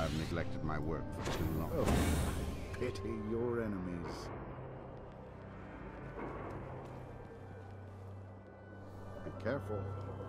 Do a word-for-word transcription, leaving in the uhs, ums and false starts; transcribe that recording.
I've neglected my work for too long. Oh, pity your enemies. Be careful.